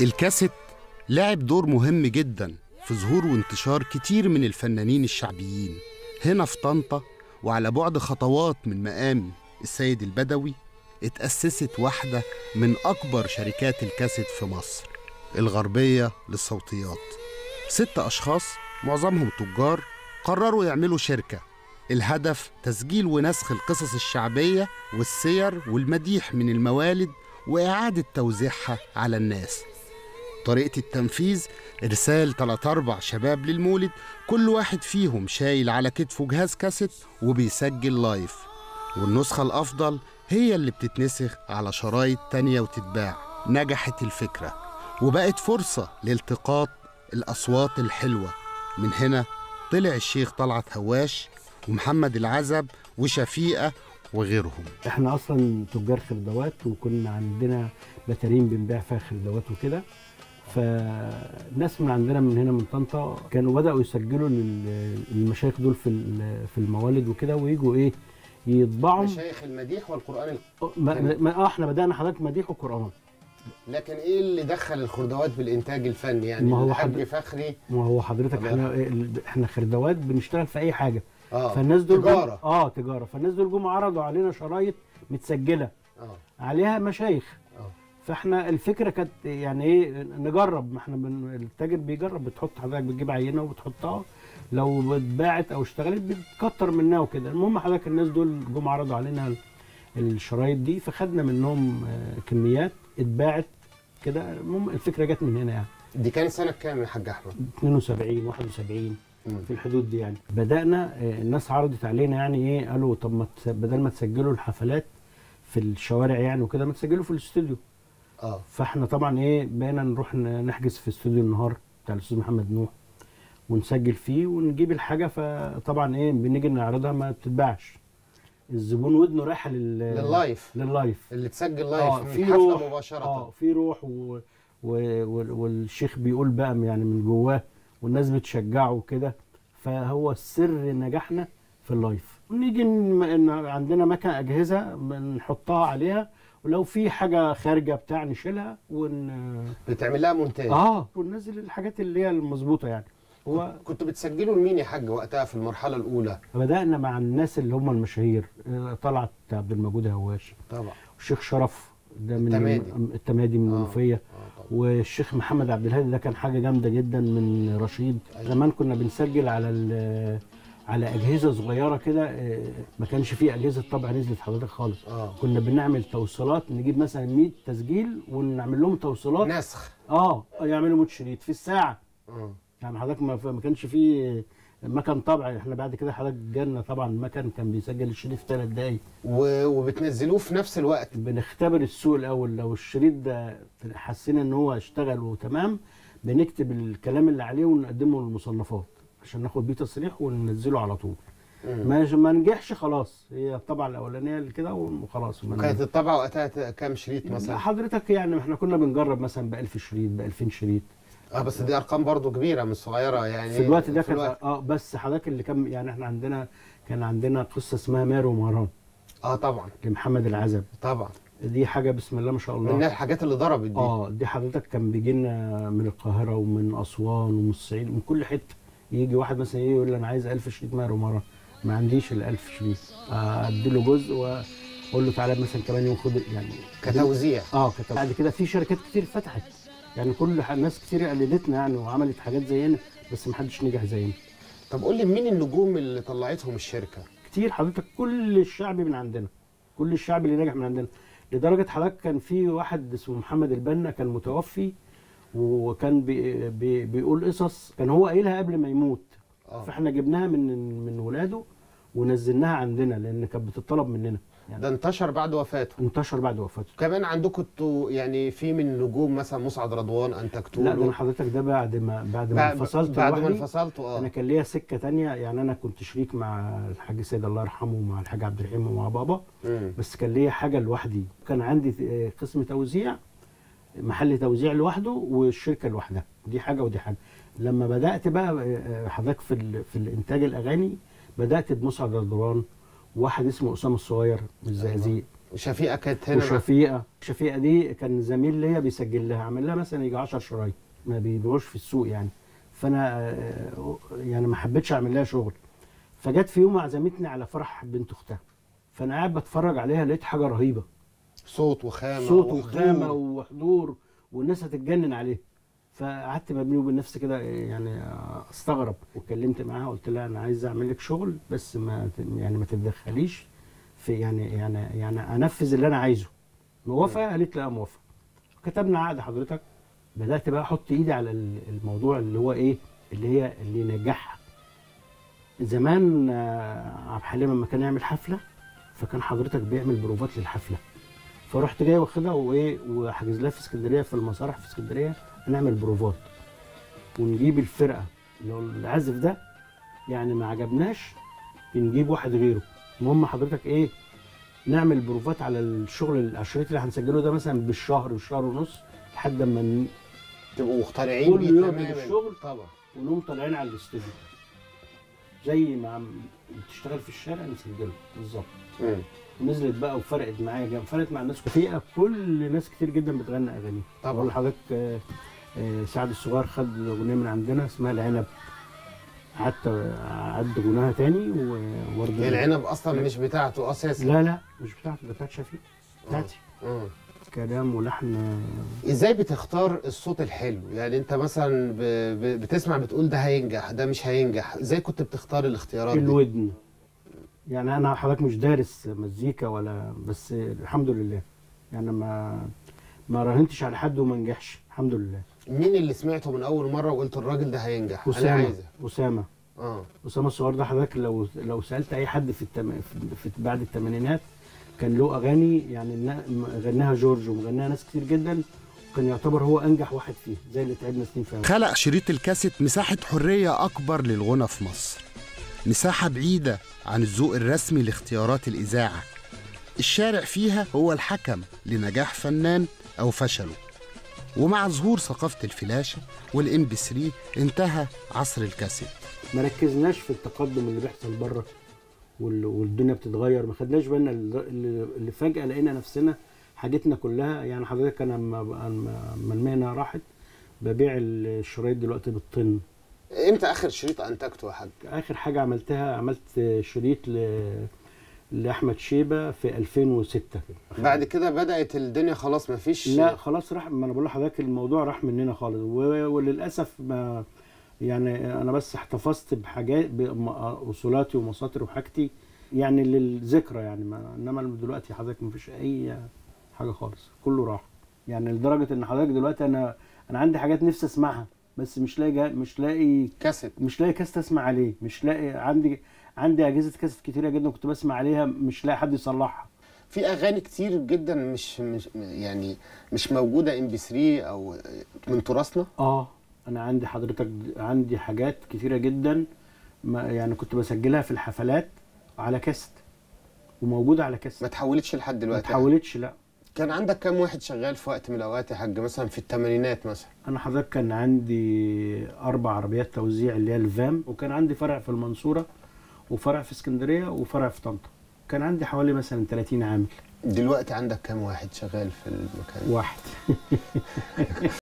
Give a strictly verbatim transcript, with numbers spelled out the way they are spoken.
الكاسيت لعب دور مهم جدا في ظهور وانتشار كتير من الفنانين الشعبيين هنا في طنطا. وعلى بعد خطوات من مقام السيد البدوي اتأسست واحدة من أكبر شركات الكاسيت في مصر، الغربية للصوتيات. ست أشخاص معظمهم تجار قرروا يعملوا شركة، الهدف تسجيل ونسخ القصص الشعبية والسير والمديح من الموالد وإعادة توزيعها على الناس. طريقة التنفيذ إرسال تلات أربع شباب للمولد، كل واحد فيهم شايل على كتفه جهاز كاسيت وبيسجل لايف، والنسخة الأفضل هي اللي بتتنسخ على شرايط تانية وتتباع. نجحت الفكرة وبقت فرصة لالتقاط الأصوات الحلوة. من هنا طلع الشيخ طلعت هواش ومحمد العزب وشفيقة وغيرهم. احنا اصلا تجار خردوات، وكنا عندنا بتارين بنبيع فيها خردوات وكده، فناس من عندنا من هنا من طنطا كانوا بدأوا يسجلوا للمشايخ دول في في الموالد وكده، ويجوا ايه يطبعوا مشايخ المديح والقرآن. اه احنا بدأنا حضرتك مديح وقرآن. لكن ايه اللي دخل الخردوات بالانتاج الفني؟ يعني ما هو الحاج فخري. ما هو حضرتك احنا احنا خردوات بنشتغل في اي حاجه. اه فالناس دول تجاره. اه تجاره فالناس دول جم عرضوا علينا شرايط متسجله اه عليها مشايخ. اه فاحنا الفكره كانت يعني ايه، نجرب. ما احنا بن... التاجر بيجرب، بتحط حضرتك بتجيب عينه وبتحطها، لو اتباعت او اشتغلت بتكتر منها وكده. المهم حضرتك الناس دول جم عرضوا علينا الشرايط دي، فخدنا منهم كميات اتباعت كده. المهم الفكره جت من هنا يعني. دي كانت سنه كام يا حاج احمد؟ اتنين وسبعين واحد وسبعين مم. في الحدود دي يعني. بدانا الناس عرضت علينا يعني ايه، قالوا طب ما بدل ما تسجلوا الحفلات في الشوارع يعني وكده، ما تسجلوا في الاستوديو. اه فاحنا طبعا ايه بقينا نروح نحجز في استوديو النهار بتاع الاستاذ محمد نوح ونسجل فيه ونجيب الحاجه. فطبعا ايه بنيجي نعرضها ما بتتباعش، الزبون ودنه رايحه لل لللايف لللايف اللي تسجل لايف اه في في حفله روح مباشره. اه في روح و... و... والشيخ بيقول بقى يعني من جواه، والناس بتشجعه وكده. فهو سر نجاحنا في اللايف. ونيجي ن... عندنا مكنه اجهزه بنحطها عليها، ولو في حاجه خارجه بتاع نشيلها ون بتعمل لها مونتاج. اه وننزل الحاجات اللي هي المظبوطه يعني. هو كنتوا بتسجلوا لمين يا حاج وقتها في المرحله الاولى؟ بدانا مع الناس اللي هم المشاهير، طلعت عبد الموجود هواش طبعا، والشيخ شرف ده من التمادي, التمادي من المنوفيه. آه. آه والشيخ محمد عبد الهادي ده كان حاجه جامده جدا من رشيد. أيوة. زمان كنا بنسجل على على اجهزه صغيره كده، ما كانش فيه اجهزه طبع نزلت حضرتك خالص. آه. كنا بنعمل توصيلات، نجيب مثلا مية تسجيل ونعمل لهم توصيلات نسخ. اه يعملوا مية شريط في الساعه. اه يعني حضرتك ما كانش فيه مكان طبع. احنا بعد كده حضرتك جالنا طبعا مكان كان بيسجل الشريط في ثلاث دقايق وبتنزلوه في نفس الوقت. بنختبر السوق الاول، لو الشريط ده حسينا ان هو اشتغل وتمام بنكتب الكلام اللي عليه ونقدمه للمصنفات عشان ناخد بيه تصريح وننزله على طول. ما ما نجحش خلاص، هي الطبعه الاولانيه اللي كده وخلاص. وكانت الطبعه وقتها كام شريط مثلا؟ حضرتك يعني احنا كنا بنجرب مثلا ب ألف شريط ب ألفين شريط. اه بس دي ارقام برضو كبيره مش صغيره يعني في الوقت ده. كانت اه بس حضرتك اللي كان يعني احنا عندنا كان عندنا قصه اسمها مارو ومهران. اه طبعا، لمحمد العزب. طبعا دي حاجه بسم الله ما شاء الله من الحاجات اللي ضربت دي. اه دي حضرتك كان بيجي لنا من القاهره ومن اسوان ومن الصعيد من كل حته. يجي واحد مثلا يقول لي انا عايز ألف شريط مارو ومهران، ما عنديش ال ألف شريط، ادي له جزء واقول له تعالى مثلا كمان يوم خد يعني كتوزيع. اه كتوزيع. بعد كده في شركات كتير فتحت يعني، كل ناس كتير قلدتنا يعني وعملت حاجات زينا، بس ما حدش نجح زينا. طب قول لي مين النجوم اللي طلعتهم الشركه؟ كتير حضرتك، كل الشعب من عندنا، كل الشعب اللي نجح من عندنا. لدرجه حضرتك كان في واحد اسمه محمد البنا كان متوفي، وكان بي بي بيقول قصص كان هو قايلها قبل ما يموت. آه. فاحنا جبناها من من ولاده ونزلناها عندنا لان كانت بتطلب مننا يعني. ده انتشر بعد وفاته. انتشر بعد وفاته. كمان عندكم انتوا يعني في من النجوم مثلا مسعد رضوان انتجتوا له؟ لا ده حضرتك ده بعد ما بعد ما انفصلت. بعد ما انفصلتوا اه انا كان ليا سكه ثانيه يعني. انا كنت شريك مع الحاج سيد الله يرحمه ومع الحاج عبد الرحيم ومع بابا. مم. بس كان ليا حاجه لوحدي. كان عندي قسم توزيع، محل توزيع لوحده والشركه لوحدها. دي حاجه ودي حاجه. لما بدات بقى حضرتك في في الانتاج الاغاني، بدات بمسعد رضوان وواحد اسمه اسامه الصغير من الزقازيق. وشفيقه كانت هنا. وشفيقه شفيقه دي كان زميل ليا بيسجل لها، عامل لها مثلا يجي عشر شرايط ما بيبيعوش في السوق يعني. فانا آه، يعني ما حبيتش اعمل لها شغل. فجت في يوم عزمتني على فرح بنت اختها، فانا قاعد بتفرج عليها لقيت حاجه رهيبه، صوت وخامه صوت وحضور. وخامه وحضور، والناس هتتجنن عليه. فقعدت ما بيني وبين نفسي كده يعني استغرب، واتكلمت معاها قلت لها انا عايز اعمل لك شغل بس ما ت- يعني ما تتدخليش في يعني يعني يعني انفذ اللي انا عايزه. موافقه؟ قالت لا موافقه. كتبنا عقد حضرتك. بدات بقى احط ايدي على ال- الموضوع اللي هو ايه، اللي هي اللي ينجحها. زمان آه، عبد الحليم لما كان يعمل حفله فكان حضرتك بيعمل بروفات للحفله، فرحت جاي واخدها وايه وحاجز لها في اسكندريه في المسارح في اسكندريه نعمل بروفات، ونجيب الفرقه اللي هو العازف ده يعني ما عجبناش نجيب واحد غيره. المهم حضرتك ايه، نعمل بروفات على الشغل العشريط اللي هنسجله ده مثلا بالشهر والشهر ونص لحد ما ن- تبقوا مقتنعين كل بيه يوم تماما. الشغل طبعا. ونقوم طالعين على الاستوديو زي ما عم بتشتغل في الشارع نسجله بالظبط. مم. ونزلت بقى وفرقت معايا جامد، فرقت مع الناس كتير، كل ناس كتير جدا بتغني اغاني. طبعا. بقول لحضرتك آه، آه، سعد الصغير خد اغنيه من عندنا اسمها العنب، قعدت عد غناها تاني وبرضه هي العنب اصلا مش بتاعته اساسا. لا لا مش بتاعته، ده بتاعت شفيق، بتاعتي. مم. كلام ولحن. ازاي بتختار الصوت الحلو؟ يعني انت مثلا ب... ب... بتسمع بتقول ده هينجح ده مش هينجح، ازاي كنت بتختار الاختيارات دي؟ الودن. يعني انا حضرتك مش دارس مزيكا ولا، بس الحمد لله يعني ما ما راهنتش على حد وما نجحش الحمد لله. مين اللي سمعته من اول مره وقلت الراجل ده هينجح؟ انا اسامه عايزه. اسامه اه اسامه الصغير ده حضرتك لو لو سالت اي حد في, التم... في... في بعد الثمانينات كان له اغاني يعني النا- غناها جورج ومغناها ناس كتير جدا، وكان يعتبر هو انجح واحد فيه زي اللي تعبنا سنين فيها. خلق شريط الكاسيت مساحة حرية أكبر للغنى في مصر، مساحة بعيدة عن الذوق الرسمي لاختيارات الإذاعة. الشارع فيها هو الحكم لنجاح فنان أو فشله. ومع ظهور ثقافة الفلاشة والإم بي ثري انتهى عصر الكاسيت. ما ركزناش في التقدم اللي بيحصل بره وال- والدنيا بتتغير، ما خدناش بالنا اللي اللي فجأة لقينا نفسنا حاجتنا كلها. يعني حضرتك انا لما لما المهنه راحت ببيع الشرايط دلوقتي بالطن. امتى اخر شريط انتجته يا حاج؟ اخر حاجه عملتها عملت شريط ل... لاحمد شيبه في ألفين وستة كده. بعد كده بدات الدنيا خلاص ما فيش. لا خلاص راح، ما انا بقول لحضرتك الموضوع راح مننا خالص و... وللاسف ما يعني انا بس احتفظت بحاجات باصولاتي ومساطر وحاجتي يعني للذكرى يعني ما... انما دلوقتي حضرتك ما فيش اي حاجه خالص، كله راح. يعني لدرجه ان حضرتك دلوقتي انا انا عندي حاجات نفسي اسمعها بس مش لاقي جا... مش لاقي كاسيت. مش لاقي كاست اسمع عليه، مش لاقي. عندي عندي اجهزه كاست كتيره جدا كنت بسمع عليها مش لاقي حد يصلحها. في اغاني كتير جدا مش مش يعني مش موجوده ام بي ثري او من تراثنا. اه انا عندي حضرتك عندي حاجات كتيره جدا ما يعني كنت بسجلها في الحفلات على كاست وموجوده على كاست ما تحولتش لحد ما دلوقتي. اتحولتش لا. كان عندك كام واحد شغال في وقت من الاوقات يا حاج مثلا في الثمانينات مثلا؟ انا حضرتك كان عندي اربع عربيات توزيع اللي هي الفام، وكان عندي فرع في المنصوره وفرع في اسكندريه وفرع في طنطا. كان عندي حوالي مثلا ثلاثين عامل. دلوقتي عندك كام واحد شغال في المكان؟ واحد